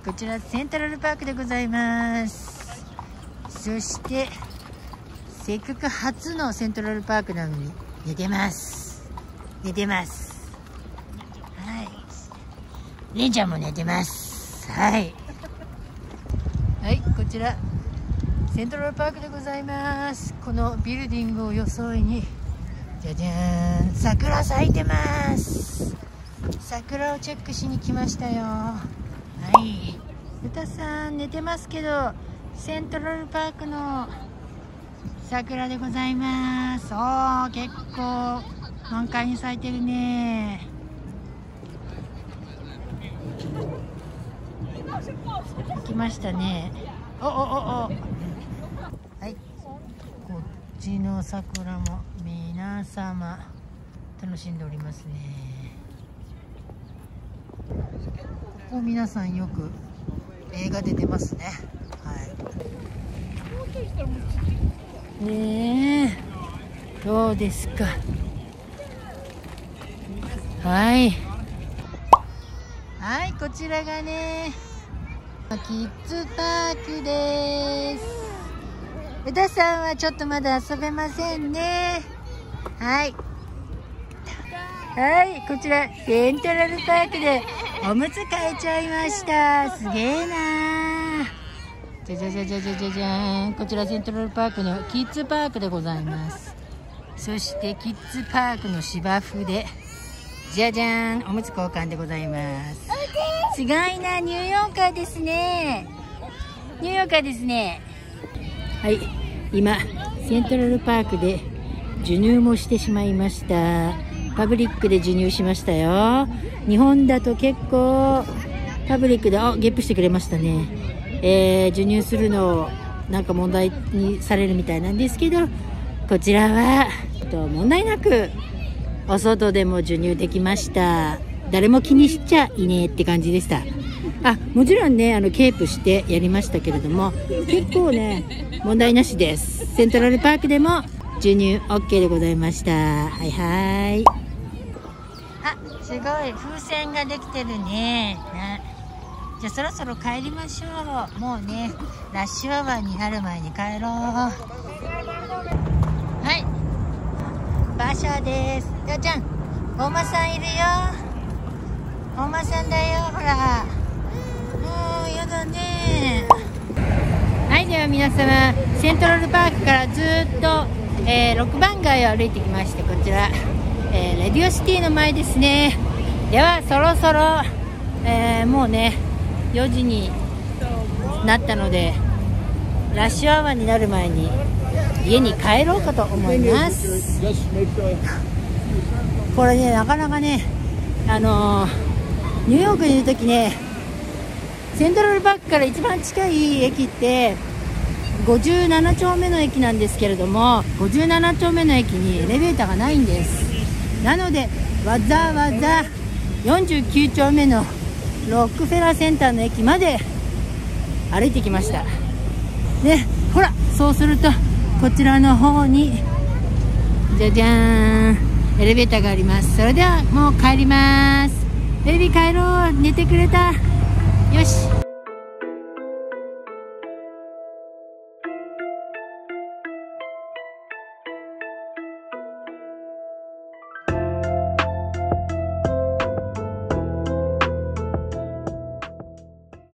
こちらセントラルパークでございます。そしてせっかく初のセントラルパークなのに寝てます。はい、レンちゃんも寝てます。はい、こちらセントラルパークでございます。このビルディングを装いに、じゃじゃーん、桜咲いてます。桜をチェックしに来ましたよ。はい、歌さん寝てますけど、セントラルパークの桜でございます。結構満開に咲いてるね。来ましたね。はい、こっちの桜も皆様楽しんでおりますね。ここ皆さんよく映画で出ますね。ねえ、どうですか。はい、こちらがねキッズパークです。歌さんはちょっとまだ遊べませんね。はい、こちらセントラルパークでおむつ替えちゃいました。すげえなー。じゃーん、こちらセントラルパークのキッズパークでございます。そしてキッズパークの芝生でじゃじゃーん、おむつ交換でございます。すごいな、ニューヨーカーですね。はい、今セントラルパークで授乳もしてしまいました。パブリックで授乳しましたよ。日本だと結構パブリックでゲップしてくれましたね。授乳するのをなんか問題にされるみたいなんですけど、こちらは問題なくお外でも授乳できました。誰も気にしちゃいねえって感じでした。もちろんね、ケープしてやりましたけれども、結構ね問題なしです。セントラルパークでも授乳 OK でございました。すごい風船ができてるね。じゃあそろそろ帰りましょう。もうねラッシュアワーになる前に帰ろう。馬車です。じゃじゃん、お馬さんいるよ。お馬さんだよ、ほら。もうやだね。では皆様、セントラルパークからずっと、6番街を歩いてきまして、こちら、レディオシティの前ですね。ではそろそろ、もうね4時になったので、ラッシュアワーになる前に家に帰ろうかと思います。これね、なかなかね、ニューヨークにいるときね、セントラルパークから一番近い駅って57丁目の駅なんですけれども、57丁目の駅にエレベーターがないんです。なのでわざわざ49丁目のロックフェラーセンターの駅まで歩いてきましたね。ほら、そうするとこちらの方にじゃじゃーん、エレベーターがあります。それではもう帰ります。ベイビー帰ろう、寝てくれた。